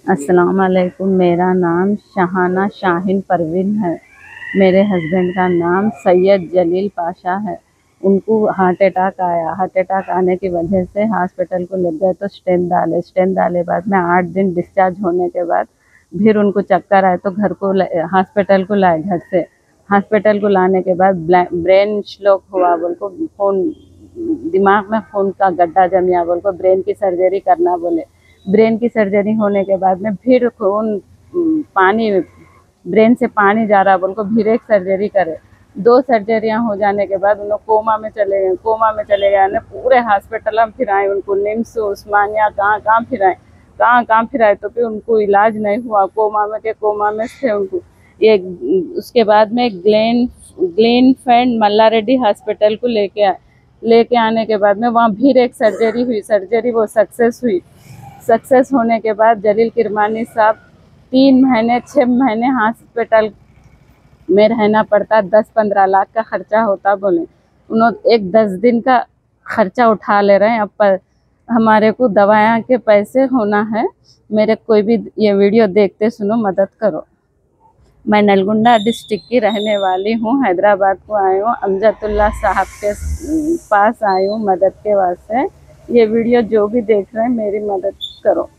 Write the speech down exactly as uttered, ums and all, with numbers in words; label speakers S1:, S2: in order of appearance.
S1: अस्सलाम वालेकुम। मेरा नाम शाहाना शाहीन परवीन है। मेरे हस्बैंड का नाम सैयद जलील पाशा है। उनको हार्ट अटैक आया। हार्ट अटैक आने की वजह से हॉस्पिटल को ले गए तो स्टेंट डाले। स्टेंट डाले बाद में आठ दिन डिस्चार्ज होने के बाद फिर उनको चक्कर आए तो घर को हॉस्पिटल को लाए। घर से हॉस्पिटल को लाने के बाद ब्रेन स्ट्रोक हुआ बोल को, फोन दिमाग में खून का गड्ढा जमिया बोल को ब्रेन की सर्जरी करना बोले। ब्रेन की सर्जरी होने के बाद में फिर खून पानी ब्रेन से पानी जा रहा बोल को फिर एक सर्जरी करे। दो सर्जरियां हो जाने के बाद उन लोग कोमा में चले गए। कोमा में चले गए ने पूरे हॉस्पिटल में फिराए उनको, निम्स उस्मानिया कहाँ कहाँ फिराए कहाँ कहाँ फिराए तो फिर उनको इलाज नहीं हुआ। कोमा में के कोमा में थे उनको। ये उसके बाद में ग्लेन ग्लेन फैंड मल्ला रेड्डी हॉस्पिटल को लेके आए। लेके आने के बाद में वहाँ फिर एक सर्जरी हुई। सर्जरी वो सक्सेस हुई। सक्सेस होने के बाद जलील किरमानी साहब तीन महीने छः महीने हॉस्पिटल में रहना पड़ता। दस पंद्रह लाख का खर्चा होता बोले। उन्होंने एक दस दिन का खर्चा उठा ले रहे हैं। अब पर हमारे को दवाइयाँ के पैसे होना है। मेरे कोई भी ये वीडियो देखते सुनो, मदद करो। मैं नलगुंडा डिस्ट्रिक्ट की रहने वाली हूँ। हैदराबाद को आई हूँ। अमजदुल्ला साहब के पास आई हूँ मदद के वास्ते। ये वीडियो जो भी देख रहे हैं मेरी मदद करो।